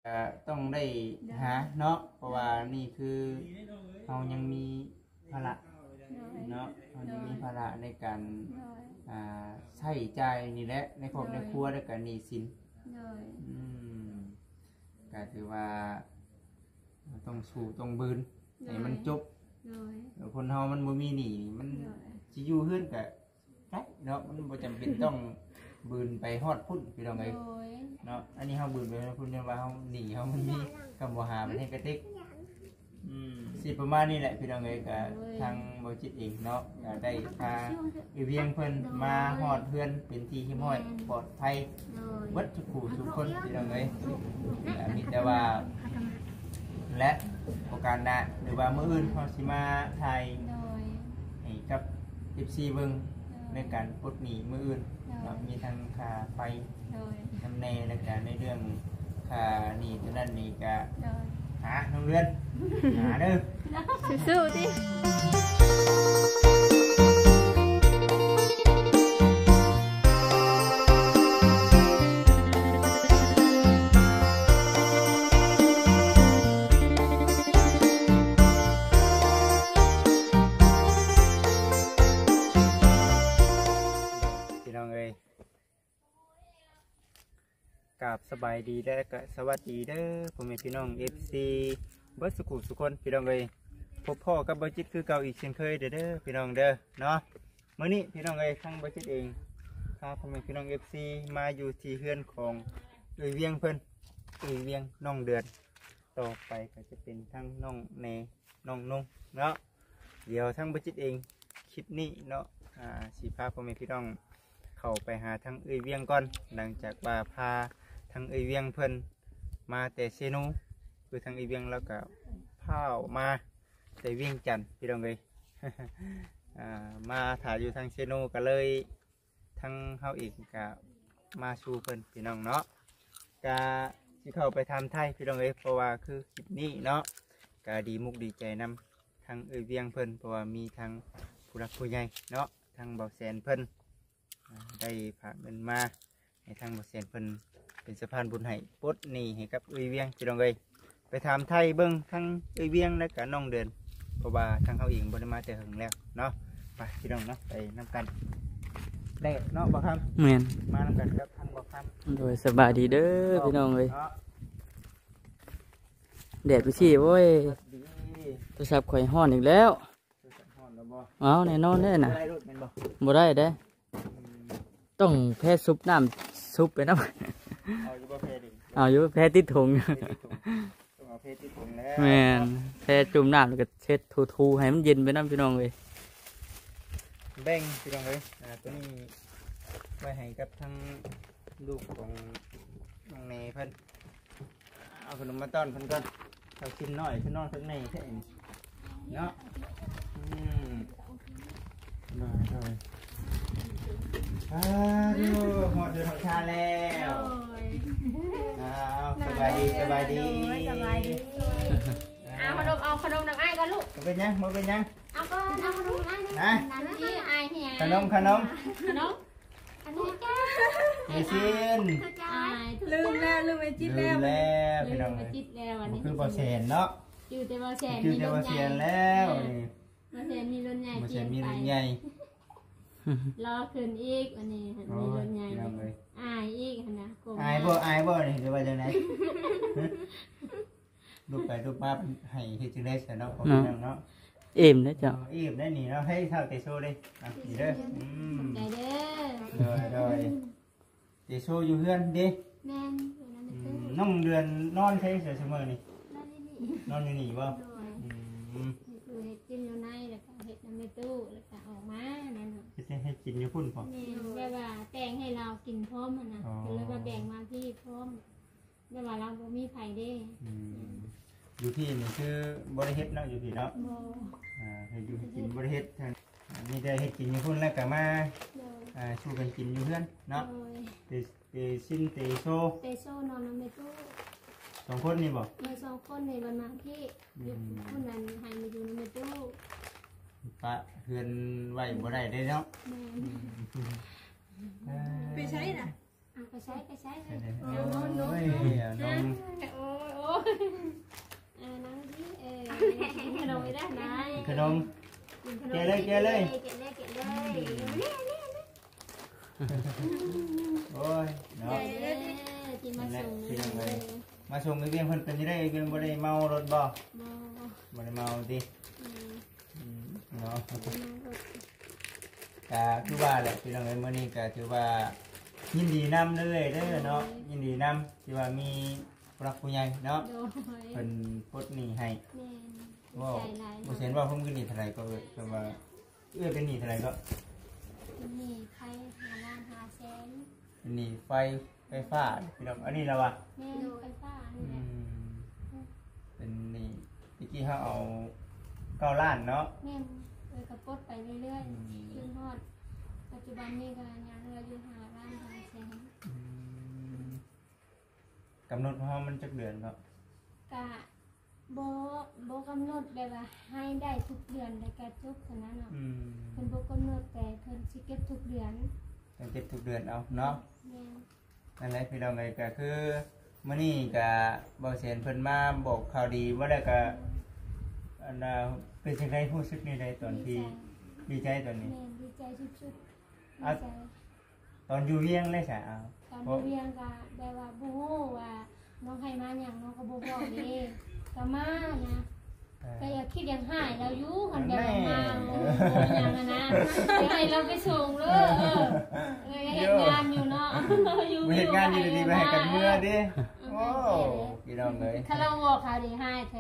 ต้องได้หาเนาะเพราะว่านี่คือเรายังมีภาระเนาะเรายังมีภาระในการใช้จ่ายนี่แหละในครอบในครัวด้วยกันหนี้สินก็ถือว่าต้องสู้ต้องบืนให้มันจบคนเฮามันบ่มีหนี้มันสิอยู่เฮือนก็ได้เนาะมันบ่จำเป็นต้องบืนไปฮอดพุ่นพี่น้องเอ้ยเนาะอันนี้เฮาบืนไปพุ่นเนี่ยว่าเฮาหนีเฮามันมีคำว่าหามันให้กระติกสิประมาณนี้แหละพี่น้องเอ้ยก็ทางบ่จิตเองเนาะก็ได้พาเวียงเพิ่นมาฮอดเพื่อนเป็นที่หิ้มห้อยปลอดภัยเบิดทุกผู้ทุกคนพี่น้องเอ้ยมีแต่ว่าและโอกาสหน้าหรือว่ามื้ออื่นเฮาสิมาถ่ายให้กับ FC เบิ่งในการปลดหนี้มื้ออื่นมีทั้งค่าไฟน้ำแน่และก็ในเรื่องค่าหนี้ตัวนั้นนี่ก็หาน้องเรือนหาเด้อสู้ๆดิกับสบายดีและก็สวัสดีเด้อผมเป็นพี่น้อง FC เบิร์ดสุขุสุคนพี่น้องเลยพบพ่อกับบ่จิตคือเก่าอีกเช่นเคยเด้อพี่น้องเด้อเนาะมื้อนี้พี่น้องเลยทั้งบ่จิตเองพาผมเป็นพี่น้อง FC มาอยู่ที่เฮือนของเวียงเพิ่นเวียงน้องเดือนต่อไปก็จะเป็นทั้งน้องเนน้องนุ่งเนาะเดี๋ยวทั้งบ่จิตเองคลิปนี้เนาะสิพาผมเป็นพี่น้องเข้าไปหาทั้งเวียงก่อนหลังจากว่าพาทางเวียงเพิ่นมาแต่เซโนคือทางเวียงแล้วก็พามาแต่เวียงจันทร์พี่น้องเลย มาถ่ายอยู่ทางเซโนก็เลยทางเฮาอีกก็มาสู่เพิ่นพี่น้องเนาะก็สิเข้าไปทำไทยพี่น้องเลยเพราะว่าคือคลิปนี้เนาะก็ดีมุกดีใจนำทางเวียงเพิ่นเพราะว่ามีทางผู้รักผู้ใหญ่เนาะทางเบาแสนเพิ่นได้ฝากเงินมาให้ทางเบาแสนเพิ่นเป็นสะพานบุญให้ปลดหนี้ให้กับเวียงพี่น้องเลยไปทำไทยเบิ้งทั้งเวียงและก็น้องเดินเพราะว่าทางเขาเองบริมาแต่หึงแล้วเนาะไปพี่น้องเนาะไปนำกันได้เนาะบ่ครับเหมือนมานำกันครับทางบ่ครับโดยสบายดีเด้อพี่น้องเลยแดดไปสิโว้ยโทรศัพท์ข่อยฮ้อนอีกแล้วเอาแน่นอนแน่น่ะบ่ได้เด้ต้องแพ้ซุปน้ำซุปไปนะเอาอยู่แพ้ติดถุงแม่นแพ้จุ่มน้ำแล้วก็เช็ดทูให้มันเย็นไปน้ำพี่น้องเลยแบ่งพี่น้องเลยตัวนี้ไว้ให้กับทั้งลูกของน้องเนยเพิ่นเอาขนมมาต้อนเพิ่นก่อนเขากินน้อยขึ้นนอนข้างในแค่นี้เนาะได้ดูหมดเดือนของชาแล้วสบายดีสบายดีเอาขนมน้ำไอ้ก่อนลูกเป็นยังมันเป็นยังเอาก็เอาขนมไอ้นะนี่ไอ้เนี่ยขนมอันนี้จ้าเจซินลืมไปจิตแล้วพี่น้องจิตแล้ววันนี้คือบ่เซนเนาะจืดแต่บ่เซนแล้วบ่เซนมีรถใหญ่บ่เซนมีรถใหญ่รอขึ้นอีกวันนี้มีรถใหญ่อายอีกนะอายบ่นี่หรือว่าจังได๋ลูกไปลูกมาให้เฮ็ดจังได๋ซะเนาะของพี่น้องเนาะอิ่มนะจ๊ะอิ่มได้นี่เนาะให้เท่าเตโซเด้นี่เด้อได้เด้อโดยเตโซอยู่เฮือนเด้แม่นน้องเดือนนอนใช้เสมอนี่นอนอยู่นี่บ่คือเฮ็ดกินอยู่ในแล้วก็เฮ็ดในตู้แล้วก็ออกมานั่นน่ะให้กินอยู่พุ่นพอแบบว่าแต่งให้เรากินพร้อมนะแล้วก็แบ่งมาที่พร้อมแบบว่าเราบ่มีไผเด้อยู่ที่นี่คือบริเฮ็ดเนาะอยู่ที่เนาะให้อยู่กินบริเฮ็ดมีได้ให้กินอยู่พุ่นแล้วก็มาชูกันกินอยู่เพื่อนเนาะเตซินเตโซนอนในตู้ 2 คนนี่บ่ 2 คนในวันมาที่คนนั้นให้มาอยู่ในตู้ปะเฮือนไว้บ่ได้เด้เนาะไปใช้น่ะไปใช้โอ้ยนั่งดิกินขนมไม่ได้ไหนขนมแกะเลยแกะเลยแกะเลยแกะเลยโอ้ยเนาะกินมาส่งมาส่งเวียงเพิ่นเป็นยังไงเวียงบ่ได้เมารถบ่บ่ได้เมาติเนาะก็คือว่าแหละพี่น้องเอ้ยมื้อนี้ก็ถือว่ายินดีนำเด้อเนาะยินดีนำที่ว่ามีผู้รักผู้ใหญ่เนาะเพิ่นปลดหนี้ให้ว่าบ่เห็นว่าผมคือหนี้เท่าไหร่ก็เพิ่นว่าเป็นหนี้เท่าไหร่ก็นี่ใครหาล้าน500,000 เป็นหนี้ไฟฟ้าพี่น้องอันนี้แล้วว่ะแม่ไฟฟ้านี่เป็นหนี้เมื่อกี้เฮาเอา9ล้านเนาะแม่กระปดไปเรื่อยๆจนฮอดปัจจุบันนี้ก็ยังเหลืออยู่5ล้าน500,000 กำหนดของเฮามันจักเดือนก็กะโบกำหนดแบบว่าให้ได้ทุกเดือนแต่แกทุกขนาดเนาะเพิ่นโบกำหนดแต่เพิ่นสิเก็บทุกเดือนต้องเก็บทุกเดือนเอาเนาะแม่นั่นแหละพี่น้องเอ้ยก็คือมื้อนี้ก็บ่เสียนเพิ่นมาบอกข่าวดีว่าได้ก็อันน่ะเป็นจังได๋รู้สึกนี่ได้ตอนที่ดีใจตอนนี้แม่ดีใจสุดๆดีใจตอนอยู่เวียงได้ซะเอาตอนเรียนก็แบบว่าบ่ฮู้ว่าน้องให้มาหยังน้องก็บ่บอกเด้ก็มานะก็อย่าคิดอย่างหายเราอยู่คันแบบมาอย่างนั้นนะให้เราไปส่งเลยเฮ็ดงานอยู่เนาะอยู่เฮ็ดงานอยู่ดีๆไปให้กันเมื่อดิโอ้พี่น้องเอ้ยถ้าเราบอกข่าวดีให้แท้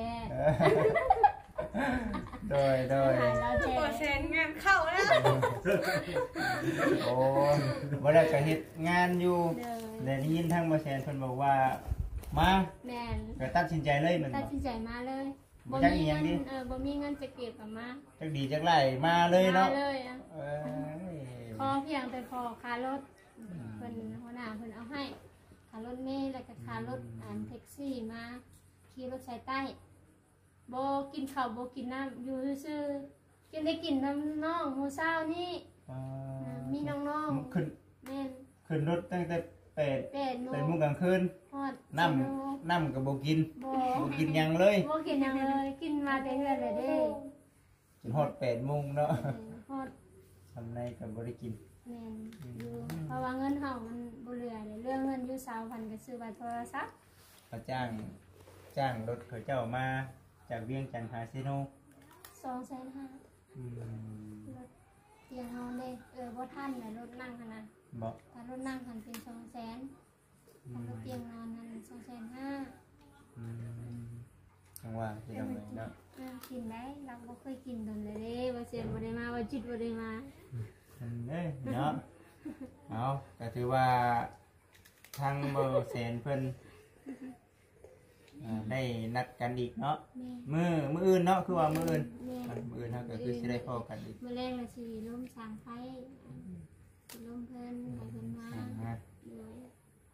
โดยเราแท้โปรเซนงานเข้าแล้วโอ้บ่ได้ก็เฮ็ดงานอยู่เด้อได้ยินทางบ่แซนเพิ่นบอกว่ามาแม่นก็ตัดสินใจเลยมันตับ่ดสินใจมาเลยบ่จักอีหยังดิบ่มีเงินจะเก็บกับมาจักดีจักไรมาเลยเนาะมาเลยเอ้ยขอเพียงแต่ขอค่ารถเพิ่นหัวหน้าเพิ่นเอาให้ค่ารถเมล์แล้วก็ค่ารถแท็กซี่มาขี่รถสายใต้บ่กินข้าวบ่กินน้ำอยู่ซื่อๆกินได้กินน้ำน้องหมู่เช้านี่อ่ามีน้องขึ้นๆแม่นขึ้นรถตั้งแต่8 8 โมเป็นงมื้อกลางคืนฮอดน้ำก็บ่กินบ่บ่กินหยังเลยบ่กินหยังเลยกินมาแต่เฮือนเลยเด้จนฮอด8 โมงเนาะฮอดทำในก็บ่ได้กินแม่นอยู่เพราะว่าเงินเฮามันบ่เหลือเลยเรื่องเงินอยู่20,000ก็ซื้อบัตรโทรศัพท์เขาจ้างรถเขาเจ้ามาจากเวียงจันทน์หาซิโน 250,000 อืมรถเตียงนอนเลยบ่ทันเลยรถนั่งขนาดบ่ถ้ารถนั่งหันเป็น200,000ถ้ารถเตียงนอนนั้น250,000 อืมจังว่าที่ทำไงเนาะกินได้เราบ่เคยกินโดนเลยเด้บ่เสียนบ่ได้มาบ่จิตบ่ได้มาเด้เนาะเอาก็ถือว่าทางเบอร์แสนเพิ่นได้นัดกันอีกเนาะแม่มื้ออื่นเนาะคือว่ามื้ออื่นแม่มื้ออื่นเฮาก็คือสิได้พอกันอีกมื้อแรกละสิล้มสางไฟสิล้มเพิ่นให้เพิ่นมานะโดย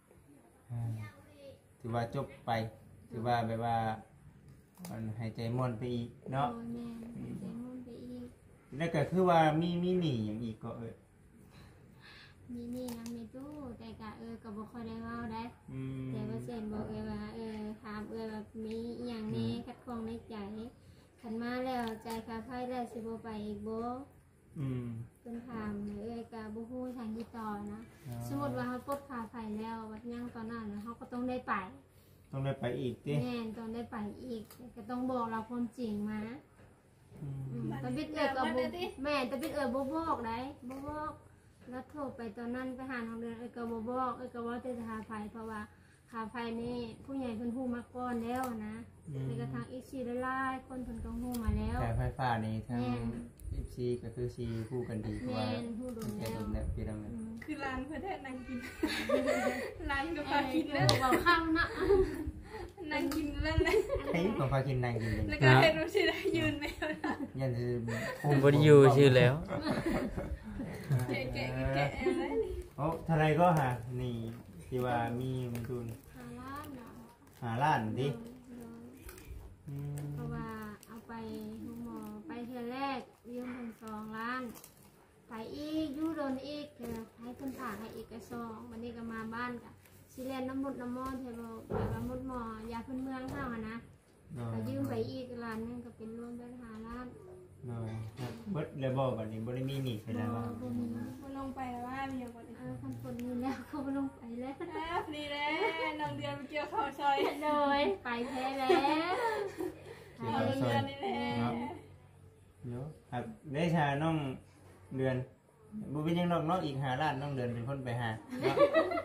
ถือว่าจบไปถือว่าแบบว่ามันหายใจม่วนไปอีกเนาะโดยแม่ใจมุ่นไปอีกแล้วก็คือว่ามีหนี้อย่างอีกก็มีนี่นะมีตู้แต่ก็ก็บ่ค่อยได้เว้าได้อืมแต่ว่าเซนบอกว่าถามว่ามีอหย่างนี้คัดคองในใจขันมาแล้วใจคาไพ่แล้วสิบ่ไปอีกบ่อืมเป็นถามก็บ่ฮู้ทางที่ต่อนะสมมุติว่าเฮาปลดคาไฟแล้ววัดยังตอนนั้นเฮาก็ต้องได้ไปต้องได้ไปอีกติแม่นต้องได้ไปอีกก็ต้องบอกเราความจริงมาอืมตะบิดก็บ่แม่ตะบิดบ่บอกได้บ่บอกแล้วโทรไปตอนนั้นไปหาน้องเดือนก็บ่บอกก็ว่าแต่คาไฟเพราะว่าคาไฟนี่ผู้ใหญ่เพิ่นฮู้มาก่อนแล้วนะแล้วก็ทางอีก4หลายๆคนเพิ่นก็ฮู้มาแล้วแต่ไฟฟ้านี่ทั้ง FC ก็คือซีคู่กันดีเพราะว่าแม่นฮู้โดนแค่แล้วโดนแล้วพี่น้องเนี่ยคือร้านเพื่อนนั่งกิน ร้านก็พากินแล้แล้ว วบอกข้ามนะนั่งกินแล้วนะเฮ้ยก็พากินนางกินเลยแล้วก็เห็นว่าสิได้ยืนไหมล่ะยันจะผมบ่ได้อยู่ชื่อแล้วแกะแกะแกะอะไรโอ้เท่าไรก็หานี่ที่ว่ามีมันทุนหาล้านเนาะ 5 ล้านดิ อืมเพราะว่าเอาไปห้องหมอไปเทื่อแรกยืมเพิ่น2 ล้าน ไปอีกอยู่โดนอีกให้เพิ่นผ่าให้อีกก็2วันนี้ก็มาบ้านก็สิเรียนน้ำมดน้ำมอดเทบอกแบบว่ามดหมอยาพื้นเมืองเข้านะก็ยืมไปอีกร้านนึงก็เป็นรวมเป็น5 ล้านหน่อยเบิดเลยบ่บัดนี้บ่ได้มีหนี้ไปแล้วว่าบ่มีมาลงไปแล้วว่ามีอย่างก่อนคันคนนี้แล้วเขาบ่ลงไปแล้วแล้วนี่แหละน้องเดือนไปเกี่ยวข้าวซอยเลยไปแท้แล้วน้องเดือนนี่แหละเนาะครับได้ชาน้องเดือนบ่เป็นหยังดอกเนาะอีก5 ล้านน้องเดือนเป็นคนไปหาเนาะ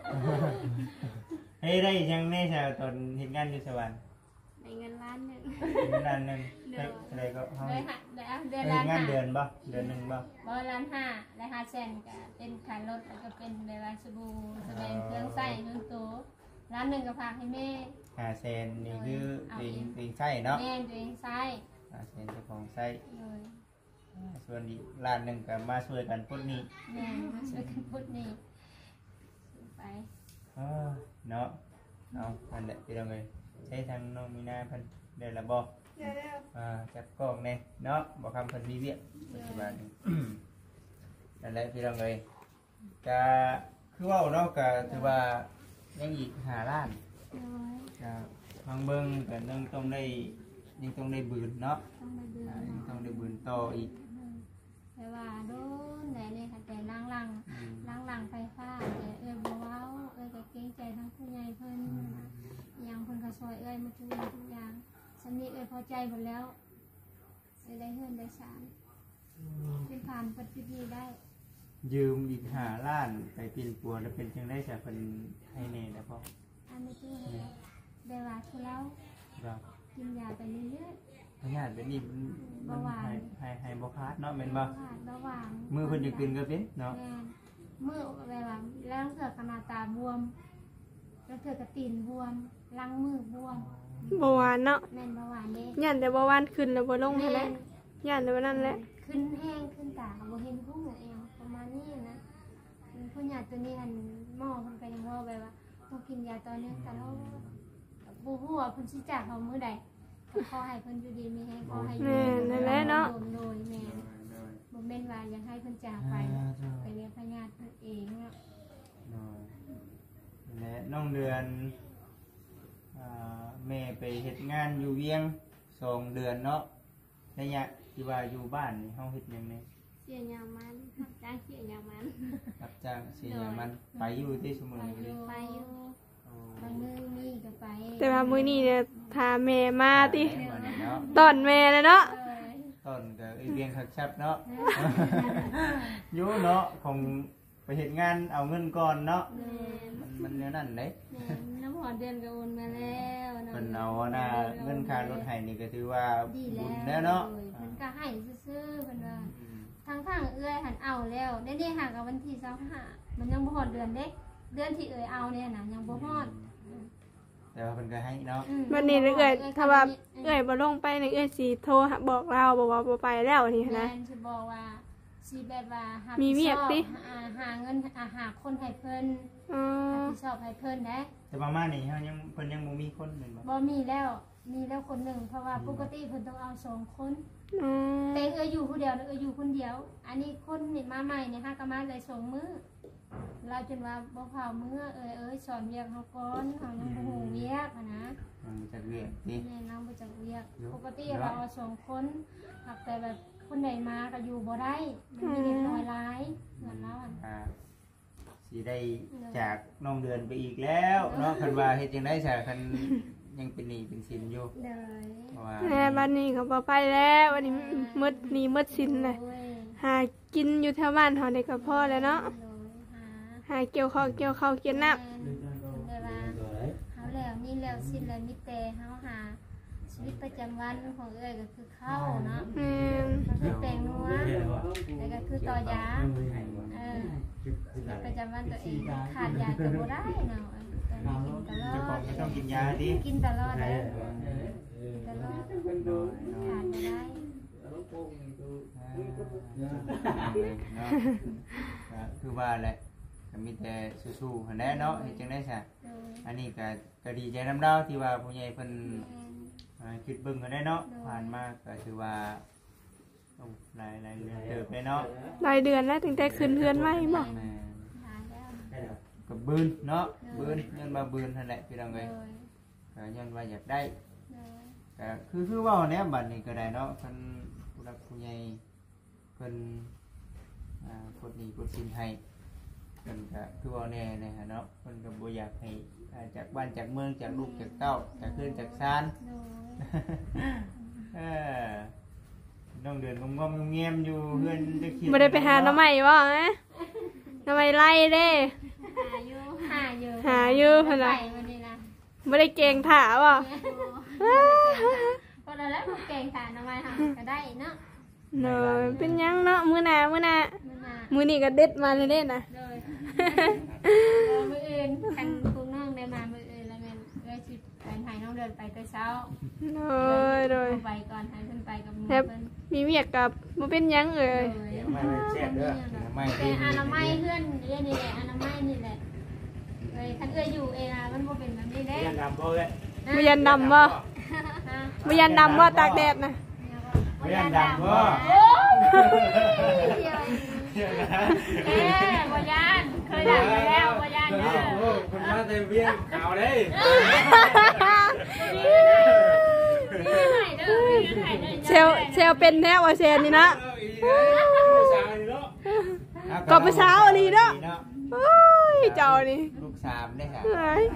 ให้ได้ยังแน่ชาตอนเฮ็ดงานอยู่สวรรค์ในเงินล้านหนึงล้านหนึงอะไรก็เฮาเลยค่ะเดือนเฮ็ล้าดนงาน 5 เดือนบ่เดือนหนึงบ่บ่ล้าน5และ5 แสนก็เป็นค่ารถแล้วก็เป็นเวลาสบู่สบายเครื่องใช้เครื่องโตล้านหนึงก็ฝากให้แม่ 500,000นี่คือเป็นใช้เนาะแม่ตัวเองใช้ 500,000เจ้าของใช้เลยส่วนอีกล้านหนึงก็มาช่วยกันพุ่นนี้แม่มาช่วยกันพูดนี่ไปเนาะเอาอันเด็ดไปเลยใช้ทางน้องมีนาเพิ่นได้ละบ่เดี๋ยวจับกล้องแน่เนาะบ่คำเพิ่นมีเวียกปัจจุบันนี้ นั่นแหละพี่น้องเอ้ยก็คือเว้าเนาะก็ถือว่ายังอีก5 ล้านน้อยก็ทางเบิ่งก็ยังต้องได้บืนเนาะต้องมาเดือนยังต้องได้บืนต่ออีกแต่ว่าโดนแต่เนี่ยค่ะแต่ล้างหลังไฟฟ้าแต่บ่เว้าก็เกรงใจทั้งผู้ใหญ่เพิ่นอย่างเพิ่นก็ซอยมาทุกอย่างสำนี้พอใจหมดแล้วได้เฮือนได้ศาลเป็นผ่านปฏิทินได้ยืมอีก5 ล้านไปเป็นปัวแล้วเป็นจังได๋ซะเพิ่นให้แน่แล้วพ่ออันนี้คือได้ว่าคือแล้วครับกินยาไปเรื่อยพยาธิเป็นนี่มันให้บ่ขาดเนาะแม่นบ่ๆระหว่างมือเพิ่นจะกินก็เป็นเนาะแม่มือแบบว่าแล้วเสือขนาดตาบวมแล้วเสือกระตีนบวมลังมือบวมเบาหวานเนาะแม่นเบาหวานเด้ย่านแต่เบาหวานขึ้นแล้วบ่ลงหั่นแหละย่านแต่ว่านั่นแหละขึ้นแห้งขึ้นตาบ่เห็นหุ้งเองประมาณนี้นะผู้หญิงตัวนี้หันหมอเพิ่นก็ยังว่าแบบว่าต้องกินยาต่อเนื่องตลอดบ่ฮู้ว่าเพิ่นสิจากเฮามื้อใดก็ขอให้เพิ่นอยู่ดีมีแรงขอให้อยู่โดยแม่บ่แม่นว่าอยากให้เพิ่นจากไปไปเลี้ยงพญาติเพิ่นเองเนาะและน้องเดือนแม่ไปเฮ็ดงานอยู่เวียง2 เดือนเนาะระยะที่ว่าอยู่บ้านนี่เฮาเฮ็ดหยังไงเสียยามันรับจ้างเสียยามันรับจ้างเสียหยังมันไปอยู่ที่ซุมื้อนี้ไปอยู่บางมื้อมีก็ไปแต่ว่ามื้อนี้เนี่ยพาแม่มาติวันนี้เนาะตอนแม่เลยเนาะต้นก็เวียงคักชับเนาะ อยู่เนาะคงไปเฮ็ดงานเอาเงินก่อนเนาะมันแนวนั้นเด้น้ำหอมเดือนก็โอนมาแล้วเพิ่นเอาหน้าเงินค่ารถให้นี่ก็ถือว่าดีบุญแล้แล้ว วเนาะเพิ่นก็ให้ซื่อๆเพิ่นว่าทางเอื้อยหันเอาแล้วได้หากับวันที่25มันยังบ่ฮอดเดือนเด้เดือนที่เอื้อยเอาเนี่ยน่ะยังบ่ฮอดแต่ว่าเพิ่นก็ให้เนาะวันนี้เอื้อยถ้าว่าเอื้อยบ่ลงไปนี่เอื้อยสิโทรหาบอกเราบอกว่าบ่ไปแล้วนี่แม่นะนสิบอกว่าสิแบบว่าหามีเวียกติหาเงินหาคนให้เพิ่นอ๋อรับผิดชอบให้เพิ่นนะแต่ประมาณนี้เฮายังเพิ่นยังบ่มีคนแม่นบ่บ่มีแล้วคนหนึ่งเพราะว่าปกติเพิ่นต้องเอา2 คนอ๋อแต่อยู่ผู้เดียวนะอยู่คนเดียว อันนี้คนนี่มาใหม่เนี่ยฮะก็มาเลย2 มื้อเราจนว่าบ่พามื้อสอนเวียกเฮาก่อนเฮายังบ่ฮู้เวียกอะนะมันจักเวียกติแม่น้องบ่จักเวียกปกติเราเอา2 คนหากแต่แบบคนใดมาก็อยู่บ่ได้มันมีเด็กน้อยหลายเหมือนเราอะสิได้จากน้องเดือนไปอีกแล้วเนาะคันว่าเฮ็ดจังได๋ซะคันยังเป็นหนี้เป็นสินอยู่เลยเพราะว่าแม่บัดนี้ก็บ่ไปแล้ววันนี้มืดหนี้มืดสินน่ะโอ้ยหากินอยู่แถวบ้านเฮาได้ก็พอแล้วเนาะโดยหาหาเกี่ยวข้าวเกี่ยวน้ำเวลาเขาแล้วนี่แล้วสิ้นแล้วมีแต่เขาหาชีวิตประจำวันของเอ้ยก็คือข้าวเนาะแม่นก็คือแปลงนัวแล้วก็คือต่อยาชีวิตประจำวันตัวเองขาดยาก็บ่ได้เนาะตอนนี้กินตลอเจ้าของดก็ต้องกินยาดิกินตลอดเลยกินตลอดขาดไม่ได้คือว่าแหละก็มีแต่สู้ๆหั่นแหละเนาะเฮ็ดจังได๋ซะโดยอันนี้ก็ดีใจนำดาวที่ว่าผู้ใหญ่เพิ่นคิดเบิ่งกันได้เนาะผ่านมาก็ถือว่าหลายเดือนเติบได้เนาะรายเดือนแล้วถึงได้ขึ้นเฮือนใหม่บ่แม่หาแล้วกับบืนเนาะบืนย้อนมาบืนนั่นแหละพี่น้องโดเอ้ยยก็ย้อนว่าอยากได้โดยก็คือว่าแนวบัดนี้ก็ได้เนาะเพิ่นผู้รักผู้ใหญ่เพิ่นกดหนี้กดสินให้เพิ่นก็คือว่าแน่นะฮะเนาะเพิ่นก็บ่อยากให้จากบ้านจากเมืองจากลูกจากเต้าจากเพื่อนจากซานโดยเออน้องเดือนงอมๆเงียบๆอยู่เพื่อนจะคิดบ่ได้ไปหาหน้ำใหม่บ่ฮะหน้ำใหม่ไล่เด้หาอยู่หาอยู่พุ่นไปน่ะวันนี้นะบ่ได้เก่งถ่าบ่พอแล้วเก่งค่ะน้องไม้ค่ะก็ได้เนาะเนยเป็นหยังเนาะมื้อหน้ามันมามื้อนี้ก็เด็ดมาเลยเด้น่ะเลยมืออื่นกันพวกน้องได้มามืออื่นแล้วแม่เลยสิไปถ่ายน้องเดินไปแต่เช้าโดยโดยไปก่อนให้เพิ่นไปกับมือครับเพิ่นมีเวียกกับบ่เป็นหยังเอ่ยเดี๋ยวไม่ไปแซ่บเด้อไม่แต่ดีอนามัยเพื่อนเรื่องนี่แหละอนามัยนี่แหละเลยคันเอื้ออยู่เองมันบ่เป็นแบบนี้เด้ยันดำบ่เลยบ่ยันดำบ่บ่ยันดำบ่ตากแดดน่ะยันดำบ่โอ้ยบ่ยานเคยด่าไปแล้วบ่ยานเด้อโอ้คนมาเต็มเวียนขาวเลยเซลเป็นแท้ว่าเซนนี่นะก็ไปเช้าอันนี้เนาะโอ้ยเจ้านี่ลูกสามได้ค่ะเอ้ย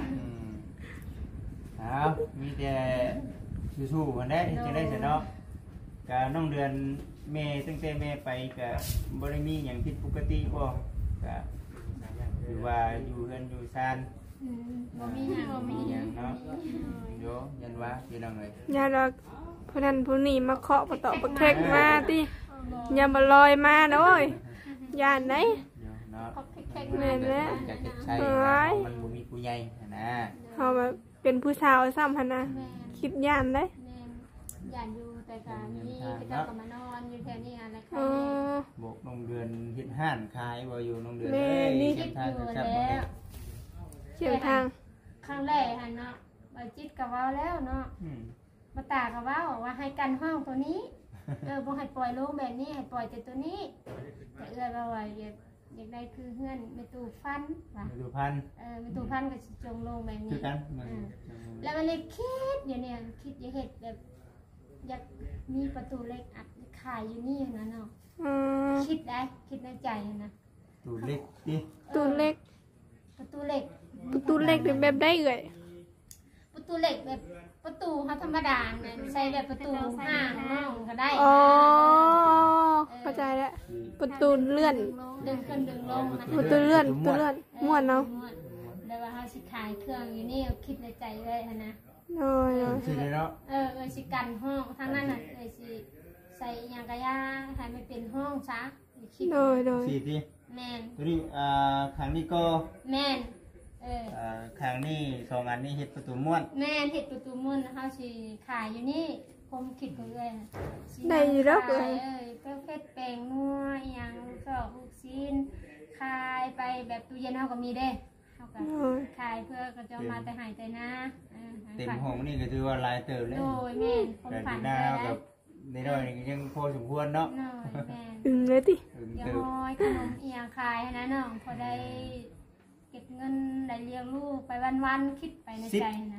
เอามีแต่สู้ๆกันได้จะได้เสร็จเนาะกับน้องเดือนเมย์ตั้งแต่เมย์ไปกับบริมีอย่างผิดปกติบ่ก็คือว่าอยู่เฮือนอยู่ซานบ่มีหยังบ่มีอย่างเนาะโยยันว่าพี่น้องเลยอย่าดอกผู้นั้นผู้นี้มาเคาะประตอกประแคกมาติอย่ามาลอยมานะโอ้ยย่านไหนเนาะแม่นแล้วอยากจะใช้มันบ่มีผู้ใหญ่นะเฮาแบบเป็นผู้สาวซ้ำหั่นน่ะคิดย่านเด้ย่านอยู่แต่ก็มีเจ้าก็มานอนอยู่แถวนี้อะไรค่ะอ๋อบอกน้องเดือนเฮ็ดห้านขายบ่อยู่น้องเดือนแม่นี่เส้คินดทางอยู่จับแล้บ่ได้วเขียวทางครั้งแรกหันเนาะบ่จิตก็เว้าแล้วเนาะบ่ตาก็เว้าว่าให้กันห้องตัวนี้บ่ให้ปล่อยลงแบบนี้ให้ปล่อยแต่ตัวนี้แต่เอื้อว่าว่าอยากได้คือเฮือนแม่ตู้ฟันว่ะดูพันแม่ตู้ฟันก็สิจงลงแบบคืนี้อกันมันแล้วมันเลยคิดอยู่เนี่ยคิดอยากเห็ดแบบอยากมีประตูเล็กอัดขายอยู่นี่นะเนาะอืมคิดได้คิดในใจนะตูเล็กดิตูเล็กประตูเหล็กประตูเล็กเป็นแบบได้เอ่ยประตูเหล็กแบบประตูเขาธรรมดาเนี่ยใช้แบบประตูห้างน้องก็ได้อ๋อเข้าใจแล้วประตูเลื่อนดึงขึ้นดึงลงนะประตูเลื่อนม่วนเนาะแต่ว่าเขาสิขายเครื่องอยู่นี่คิดในใจเลยนะโอ้ยสิได้เนาะสิกันห้องทั้งนั้นน่ะสิใส่ยางกระยาให้ไม่เป็นห้องซะคิดโดยโดยสี่ทีแมนตัวนี้ครั้งนี้ก็แมนครั้งนี้สองอันนี้เฮ็ดประตูม้วนแม่เห็ดประตูมุ่นเขาสิขายอยู่นี่ผมคิดของเลยสิได้อยู่แล้วเอ่ขาย ยก็เพชรแปลงนัวอหย่างลูกชอบลูกชิ้นขายไปแบบตู้เย็นเขาก็มีเด้เขาก็โอ้ยขายเพื่อก็จะมาแต่หายแต่นะเต็มห้องนี่ก็ถือว่าหลายเติบเลยโดยแม่ผมแต่ฝันหน้าไปกับในน้อยนี่ยังพอสมควรเนาะหน่อยแม่อึ้งเลยติเดี๋ยวห้อยขนมเอียงขายนะน้องพอได้เก็บเงินได้เลี้ยงลูกไปวันๆคิดไปในใจนะ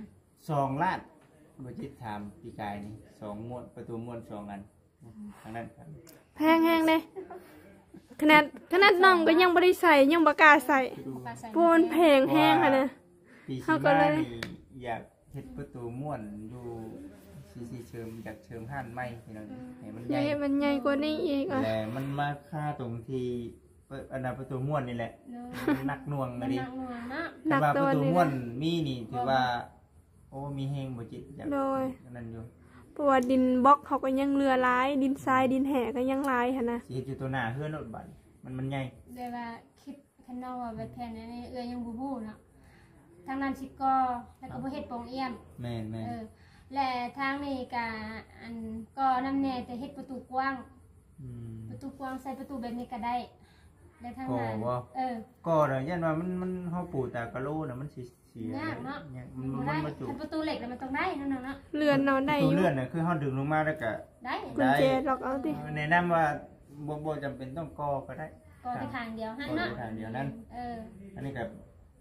2 ล้านบ่จิตถามปีกายนี่2ม้วนประตูม้วน2อันทางนั้นครับแพงแห้งเลยขนาดน้องก็ยังบ่ได้ใส่ยังบ่กล้าใส่เพราะมันแพงแห้งค่ะนะปีเขาสิก็มาเลยนี่อยากเฮ็ดประตูม้วนอยู่ซีเชิมอยากเชิมห้านไม้พี่น้องให้มันอใหยาญ่กให้มันใหญ่กว่านี้อีกอ่ะแต่มันมาค่าตรงที่อันนั้นประตูม้วนนี่แหละ มันนักหน่วงมัมาน ดิหนักหน่วงเนาะหนักแต่ว่าตัปวระตูนี้ม้วนนะมีนี่ถือว่า โอ้มีแฮงบ่จิตอยากโดยอันนั้นอยู่เพราะว่าดินบล็อกเขาก็ยังเรือหลายดินทรายดินแห่ก็ยังหลายค่ะนะสิเฮ็ดอยู่ตัวหน้าเฮือนรถบัดมันใหญ่เดี๋ยวว่าคิดข้างนอกว่าแบบแผ่นนี้ยังบูบูเนาะทางนั้นสิก็แล้วก็บ่เฮ็ดโปงเอี่ยมแม่นและทางนี้ก็อันก็น้ำแน่แต่เฮ็ดประตูกว้างอืมประตูกว้างใส่ประตูแบบนี้ก็ได้และทางนั้นก็บ่ ก็เดี๋ยวยันว่ามันเฮาปูตากะโลน่ะมันสิเสียยากเนาะยากบ่มันได้มาจุถ้าประตูเหล็กแล้วมันต้องได้นั่นเนาะเรือนนอนได้ตัอวยู่เลื่อนน่ะคือเฮาดึงลงมาแล้วก็ได้กุญแจล็อกเอาติแนะนำว่าบ่จำเป็นต้องก่อก็ได้ก็แต่ทางเดียวให้เนาะก็แต่ทางเดียวนั้นเอออันนี้ก็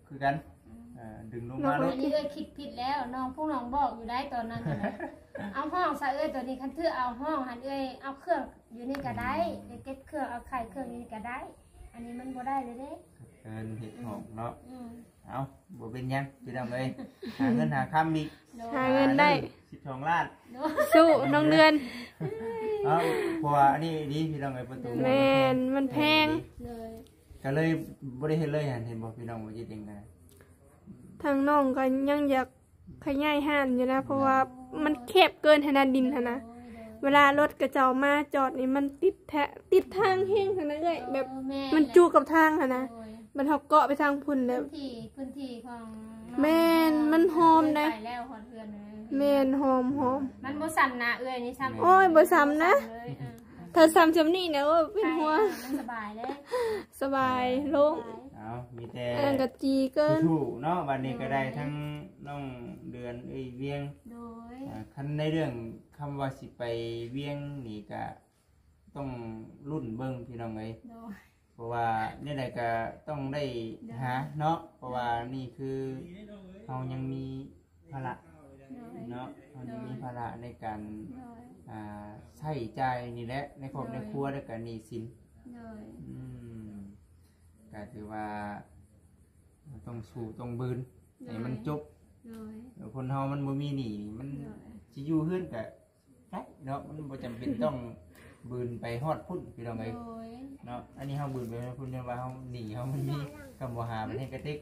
คือกันดึงลงมาอัลูนนี้เอ้ยคิดผิดแล้วน้องพวกน้องบอกอยู่ได้ตอนนั้นนะเอาห้องใส่เอ้ยตัวนี้คันเทื่อเอาห้องหันเอ้ยเอาเครื่องอยู่นี่ก็ได้เก็บเครื่องเอาไข่เครื่องนี้ก็ได้ อันนี้มันบ่ได้เลยเด้เกินเห็ดหอกเนาะอืมเอาบ่เป็นยังพี่น้องเอ้ยหาเงินหาคำอีกหาเงินได้ 12 ล้านสู้น้องเดือนเอาเพราะว่าอันนี้ดีพี่น้องเอ้ยประตูแม่นมันแพงเลยก็เลยบ่ได้เฮ็ดเลยเห็นบ่พี่น้องบ่จิตเองกันทางน้องก็ยังอยากขยายห้านอยู่นะ เพราะว่ามันแคบเกินขนาดดินหั่นนะเวลารถกระเจ้ามาจอดนี่มันติดทางแห้งหั่นนะเอ้ยแบบมันจูกับทางหั่นนะมันเฮาเกาะไปทางพุ่นแล้วพื้นที่ของแม่นมันหอมนะไปแล้วหอดเรือนเลยแม่นหอมมันบ่สั่นนะเอ้ยนี่ซ้ำโอ้ยบ่ซ้ำนะเลยอ่ะถ้าซ้ำจำนี่นะว่าเป็นหัวมันสบายเลยสบายโล่งเอามีแต่อันนั้นก็จีเกินถูกเนาะวันนี้ก็ได้ทั้งน้องเดือนเวียงโดยคันในเรื่องคำว่าสิไปเวียงนี่ก็ต้องรุ่นเบิ่งพี่น้องเอ้ยโดยเพราะว่านี่แหละก็ต้องได้หาเนาะเพราะว่านี่คือเรายังมีภาระโดยเนาะเรายังมีภาระในการโดยใช้จ่ายนี่แหละในครอบในครัวแล้วก็หนี้สินโดยก็ถือว่าต้องสู้ต้องบืนให้มันจบโดยคนเฮามันบ่มีหนี้มันสิอยู่เฮือนก็ได้เนาะมันบ่จำเป็นต้องบืนไปฮอดพุ่นพี่น้องเอ้ยโดยเนาะอันนี้เฮาบืนไปฮอดพุ่นยังว่าเฮาหนี้เฮามันมีคำบ่หามันให้กระติก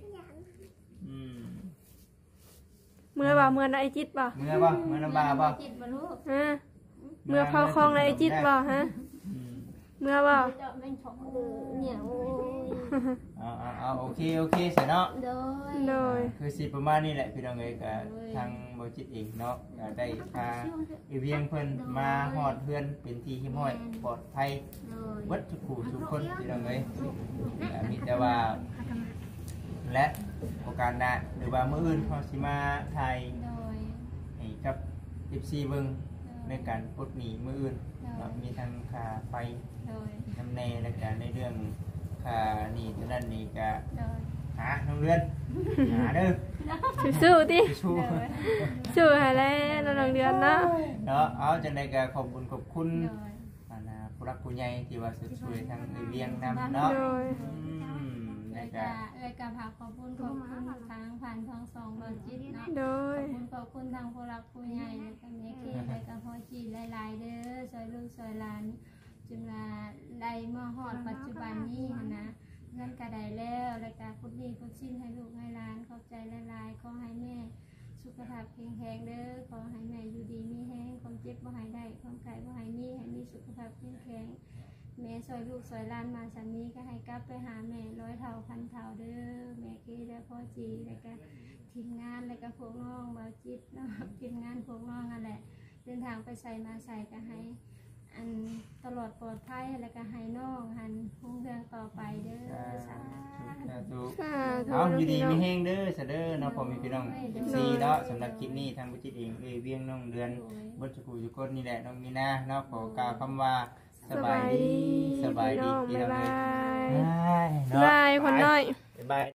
เมื่อบ่เมื่อนะไอจิตบ่เมื่อบ่เมื่อน้ำบาบ่จิตบ่ลูกฮะเมื่อเข้าคลองนะไอจิตบ่ฮะอืมเมื่อบ่เจาะแม่งช็อกเนี่ยโอ้ยเอาโอเคเสร็จเนาะโดยโดยคือสิประมาณนี้แหละพี่น้องเอ้ยก็ทางบ่จิตเองเนาะก็ได้พาไอเวียงเพิ่นมาฮอดเพื่อนเป็นที่หิ้มห้อยปลอดภัยโดยวัดทุกผู้ทุกคนพี่น้องเอ้ยมีแต่ว่าและโอกาสหน้าหรือว่ามื้ออื่นเขาสิมาถ่ายโดยให้กับ FC เบิ่งในการปลดหนี้มื้ออื่นเนาะมีทั้งค่าไฟโดยน้ำแน่และก็ในเรื่องค่าหนี้ตัวนั้นนี่ก็โดยหาน้องเรือนหาเด้อสู้ๆติชูสู้หาแล้วน้องเดือนเนาะเนาะเอาจังได๋ก็ขอบคุณโดยผู้รักผู้ใหญ่ที่ว่าช่วยทางเวียงนำเนาะโดยแล้วก็ก็เลยกพาขอบคุณทางผ่านทางสองโลจิตเนาะโดขอย บคุณทางผู้รักผู้ใหญ่และก็แม่เคและก็พ่อจีหลายๆเด้อซอยลูกซอยหลานจนว่าได้มาฮอดปัจจุบันนี้หั้นนะเงินก็ได้แล้วแล้วก็พุทธีพุทธินให้ลูกให้หลานขอบใจหลายๆขอให้แม่สุขภาพแข็งแรงเด้อขอให้แม่อยู่ดีมีแห้งความเจ็บบ่ให้ได้ความไข้บ่ให้มีให้มีสุขภาพแข็งแรงแม่ซอยลูกซอยหลานมาสามีก็ให้กลับไปหาแม่100 เท่าพันเท่าเด้อแม่เคและพ่อจีแล้วก็ทีมงานแล้วก็พวกน้องบ่าวจิตเนาะทีมงานพวกน้องนั่นแหละเดินทางไปใส่มาใส่ก็ให้อันตลอดปลอดภัยแล้วก็ให้น้องหันพุ่งเรื่องต่อไปเด้อสาธุสาธุเอาอยู่ดีน้มีองแห้งเด้อเสยเด้อเนาะผมมีพี่น้องซีเนาะสำหรับคลิปนี้ทางบุจิตเองเวียงน้องเดือนบัดจุกุจุกนนี่แหละน้องมีนาเนาะขอกล่าวคำว่าสบายดีพี่น้องพี่บ๊ายน้องบาเอ้ยยบายคนน้อยบ๊ายบาย